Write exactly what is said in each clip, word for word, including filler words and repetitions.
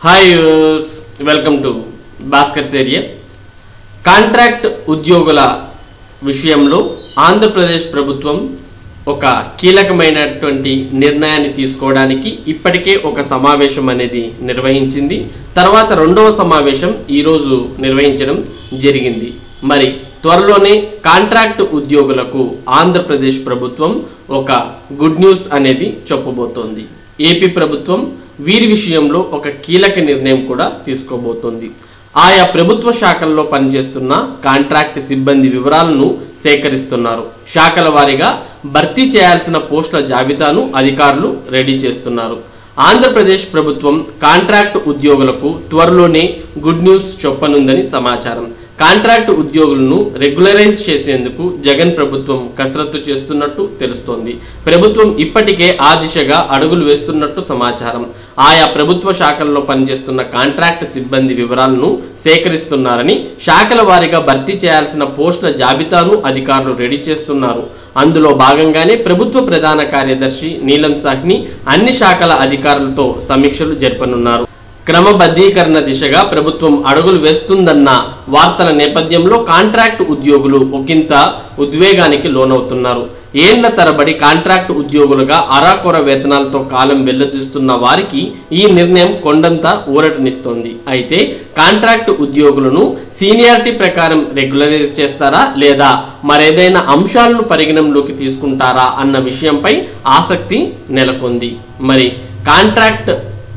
Hi welcome to Bhaskar's area. Contract ఉద్యోగుల విషయంలో ఆంధ్రప్రదేశ్ ప్రభుత్వం ఒక కీలకమైనటువంటి నిర్ణయాన్ని తీసుకోవడానికి ఇప్పటికే ఒక సమావేశం అనేది నిర్వహించింది. తర్వాత రెండవ సమావేశం ఈరోజు నిర్వహించడం జరిగింది. మరి త్వరలోనే కాంట్రాక్ట్ ఉద్యోగులకు ఆంధ్రప్రదేశ్ ప్రభుత్వం ఒక గుడ్ న్యూస్ అనేది చెప్పబోతోంది. ఏపీ ప్రభుత్వం వీరి విషయంలో ఒక కీలక నిర్ణయం కూడా తీసుకోబోతోంది. ఆయా ప్రభుత్వ శాఖల్లో పనిచేస్తున్న కాంట్రాక్ట్ సిబ్బంది వివరాలను సేకరిస్తున్నారు. శాఖల వారీగా భర్తీ చేయాల్సిన పోస్టుల జాబితాను అధికారులు రెడీ చేస్తున్నారు. ఆంధ్రప్రదేశ్ ప్రభుత్వం కాంట్రాక్ట్ ఉద్యోగులకు త్వరలోనే గుడ్ న్యూస్ చెప్పనుందని సమాచారం. కాంట్రాక్ట్ ఉద్యోగులను రెగ్యులరైజ్ చేసేందుకు జగన్ ప్రభుత్వం కసరత్తు చేస్తున్నట్టు తెలుస్తోంది. ప్రభుత్వం ఇప్పటికే ఆ దిశగా అడుగులు వేస్తున్నట్టు సమాచారం. ఆయా ప్రభుత్వ శాఖల్లో పనిచేస్తున్న కాంట్రాక్ట్ సిబ్బంది వివరాలను సేకరిస్తున్నారని, శాఖల వారీగా భర్తీ చేయాల్సిన పోస్టుల జాబితాను అధికారులు రెడీ చేస్తున్నారు. అందులో భాగంగానే ప్రభుత్వ ప్రధాన కార్యదర్శి నీలం సాహ్ని అన్ని శాఖల అధికారులతో సమీక్షలు జరపనున్నారు. క్రమబద్ధీకరణ దిశగా ప్రభుత్వం అడుగులు వేస్తుందన్న వార్తల నేపథ్యంలో కాంట్రాక్ట్ ఉద్యోగులు ఒకంత ఉద్వేగానికి లోనవుతున్నారు. ఏళ్ల తరబడి కాంట్రాక్ట్ ఉద్యోగులుగా అరాకొర వేతనాలతో కాలం వెల్లదీస్తున్న వారికి ఈ నిర్ణయం కొండంత ఊరటనిస్తోంది. అయితే కాంట్రాక్ట్ ఉద్యోగులను సీనియారిటీ ప్రకారం రెగ్యులరైజ్ చేస్తారా లేదా మరేదైనా అంశాలను పరిగణనలోకి తీసుకుంటారా అన్న విషయంపై ఆసక్తి నెలకొంది. మరి కాంట్రాక్ట్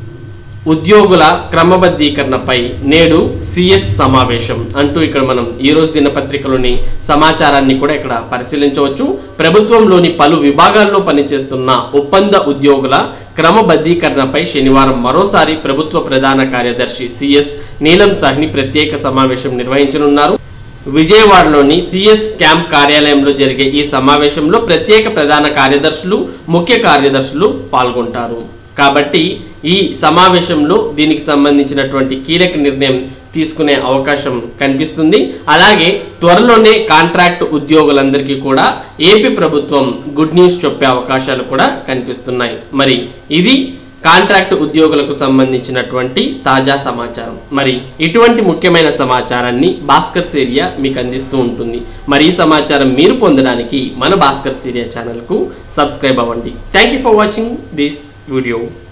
ఉద్యోగుల క్రమబద్ధీకరణపై నేడు సిఎస్ సమావేశం అంటూ ఇక్కడ మనం ఈరోజు దినపత్రికలోని సమాచారాన్ని కూడా ఇక్కడ పరిశీలించవచ్చు. ప్రభుత్వంలోని పలు విభాగాల్లో పనిచేస్తున్న ఒప్పంద ఉద్యోగుల క్రమబద్ధీకరణపై శనివారం మరోసారి ప్రభుత్వ ప్రధాన కార్యదర్శి సిఎస్ నీలం సాహ్ని ప్రత్యేక సమావేశం నిర్వహించనున్నారు. విజయవాడలోని సిఎస్ క్యాంప్ కార్యాలయంలో జరిగే ఈ సమావేశంలో ప్రత్యేక ప్రధాన కార్యదర్శులు, ముఖ్య కార్యదర్శులు పాల్గొంటారు. కాబట్టి ఈ సమావేశంలో దీనికి సంబంధించినటువంటి కీలక నిర్ణయం తీసుకునే అవకాశం కనిపిస్తుంది. అలాగే త్వరలోనే కాంట్రాక్ట్ ఉద్యోగులందరికీ కూడా ఏపీ ప్రభుత్వం గుడ్ న్యూస్ చెప్పే అవకాశాలు కూడా కనిపిస్తున్నాయి. మరి ఇది కాంట్రాక్ట్ ఉద్యోగులకు సంబంధించినటువంటి తాజా సమాచారం. మరి ఇటువంటి ముఖ్యమైన సమాచారాన్ని భాస్కర్స్ ఏరియా మీకు అందిస్తూ ఉంటుంది. మరి ఈ సమాచారం మీరు పొందడానికి మన భాస్కర్స్ ఏరియా ఛానల్కు సబ్స్క్రైబ్ అవ్వండి. Thank you for watching this video.